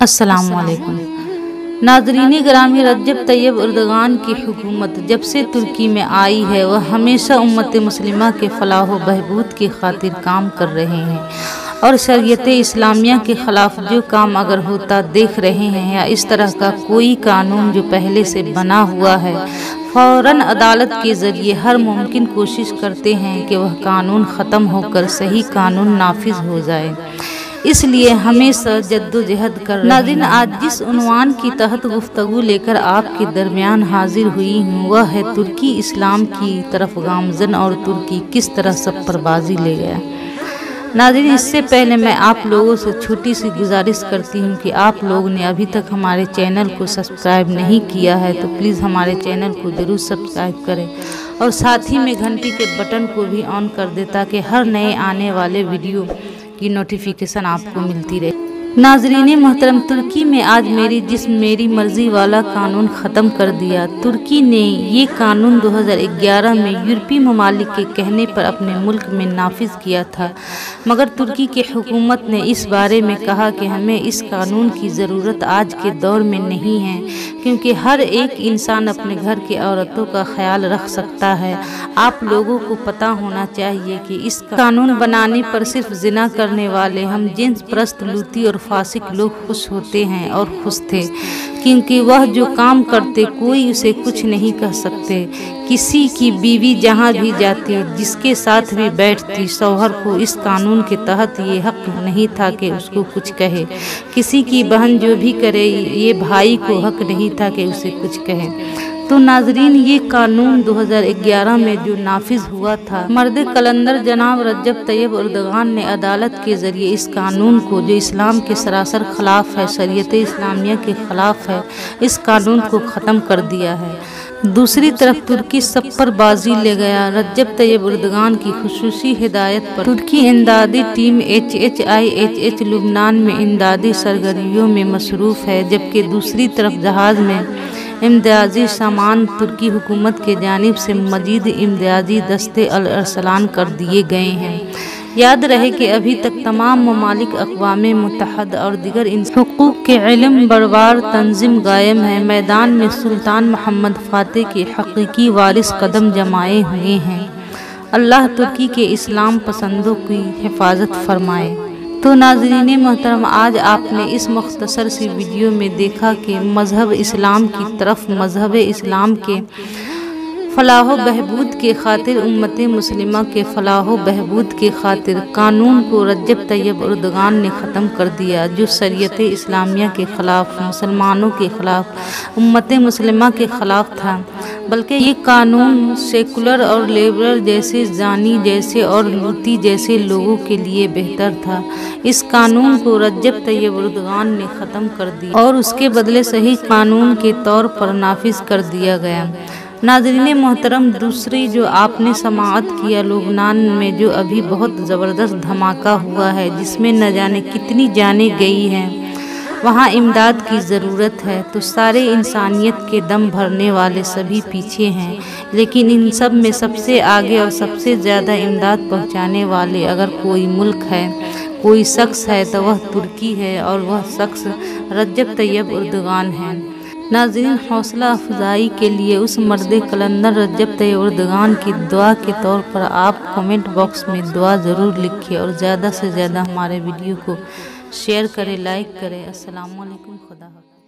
السلام علیکم ناظرین گرامی، رجب طیب اردغان کی حکومت جب سے ترکی میں آئی ہے وہ ہمیشہ امت مسلمہ کے فلاح و بہبود کی خاطر کام کر رہے ہیں اور شریعت اسلامیہ کے خلاف جو کام اگر ہوتا دیکھ رہے ہیں یا اس طرح کا کوئی قانون جو پہلے سے بنا ہوا ہے، فوراً عدالت کے ذریعے ہر ممکن کوشش کرتے ہیں کہ وہ قانون ختم ہو کر صحیح قانون نافذ ہو جائے۔ اس لیے ہمیشہ جد و جہد کر رہے ہیں۔ ناظرین، آج جس عنوان کی تحت گفتگو لے کر آپ کے درمیان حاضر ہوئی ہوں وہ ہے ترکی اسلام کی طرف گامزن اور ترکی کس طرح سب پر بازی لے گیا۔ ناظرین، اس سے پہلے میں آپ لوگوں سے چھوٹی سی گزارش کرتی ہوں کہ آپ لوگ نے ابھی تک ہمارے چینل کو سبسکرائب نہیں کیا ہے تو پلیز ہمارے چینل کو ضرور سبسکرائب کریں اور ساتھ ہی میں گھنٹی کے بٹن کو بھی آن کر دیں تاکہ ہر نئے آنے والے ویڈیو کی نوٹیفیکیشن آپ کو ملتی رہے۔ ناظرین محترم، ترکی میں آج میری مرضی والا قانون ختم کر دیا۔ ترکی نے یہ قانون 2011 میں یورپی ممالک کے کہنے پر اپنے ملک میں نافذ کیا تھا، مگر ترکی کی حکومت نے اس بارے میں کہا کہ ہمیں اس قانون کی ضرورت آج کے دور میں نہیں ہے کیونکہ ہر ایک انسان اپنے گھر کی عورتوں کا خیال رکھ سکتا ہے۔ آپ لوگوں کو پتہ ہونا چاہیے کہ اس قانون بنانے پر صرف زنا کرنے والے ہم جنس پرست لوتی اور فاسق لوگ خوش ہوتے ہیں اور خوش تھے کیونکہ وہ جو کام کرتے کوئی اسے کچھ نہیں کہہ سکتے۔ کسی کی بیوی جہاں بھی جاتی، جس کے ساتھ بھی بیٹھتی، شوہر کو اس قانون کے تحت یہ حق نہیں تھا کہ اس کو کچھ کہے۔ کسی کی بہن جو بھی کرے یہ بھائی کو حق نہیں تھا کہ اسے کچھ کہے۔ تو ناظرین، یہ قانون 2011 میں جو نافذ ہوا تھا، مرد قلندر جناب رجب طیب اردغان نے عدالت کے ذریعے اس قانون کو جو اسلام کے سراسر خلاف ہے، شریعت اسلامیہ کے خلاف ہے، اس قانون کو ختم کر دیا ہے۔ دوسری طرف ترکی سب پر بازی لے گیا۔ رجب طیب اردغان کی خصوصی ہدایت پر ترکی امدادی ٹیم HHIHH لبنان میں امدادی سرگرمیوں میں مصروف ہے، جبکہ دوسری طرف جہاز میں امدادی سامان ترکی حکومت کی جانب سے مزید امدادی دستے ارسال کر دیے گئے ہیں۔ یاد رہے کہ ابھی تک تمام ممالک اقوام متحدہ اور دیگر حقوق کے علم بردار تنظیم قائم ہے، میدان میں سلطان محمد فاتح کے حقیقی وارث قدم جمائے ہوئے ہیں۔ اللہ ترکی کے اسلام پسندوں کی حفاظت فرمائے۔ تو ناظرین محترم، آج آپ نے اس مختصر سی ویڈیو میں دیکھا کہ مذہب اسلام کی طرف مذہب اسلام کے فلاح و بہبود کے خاطر، امت مسلمہ کے فلاح و بہبود کے خاطر قانون کو رجب طیب اردغان نے ختم کر دیا جو شریعت اسلامیہ کے خلاف، مسلمانوں کے خلاف، امت مسلمہ کے خلاف تھا، بلکہ یہ قانون سیکولر اور لیبرل جیسے زانی جیسے اور لوتی جیسے لوگوں کے لیے بہتر تھا۔ اس قانون کو رجب طیب اردغان نے ختم کر دیا اور اس کے بدلے صحیح قانون کے طور پر نافذ کر دیا گیا۔ ناظرین محترم، دوسری جو آپ نے سماعت کیا، لبنان میں جو ابھی بہت زبردست دھماکہ ہوا ہے جس میں نہ جانے کتنی جانیں گئی ہیں، وہاں امداد کی ضرورت ہے تو سارے انسانیت کے دم بھرنے والے سبھی پیچھے ہیں، لیکن ان سب میں سب سے آگے اور سب سے زیادہ امداد پہنچانے والے اگر کوئی ملک ہے، کوئی شخص ہے تو وہ ترکی ہے اور وہ شخص رجب طیب اردغان ہے۔ ناظرین، حوصلہ افزائی کے لیے اس مرد قلندر رجب طیب اردغان کی دعا کے طور پر آپ کمنٹ باکس میں دعا ضرور لکھیں اور زیادہ سے زیادہ ہمارے ویڈیو کو شیئر کریں، لائک کریں۔ السلام علیکم، خدا حافظ۔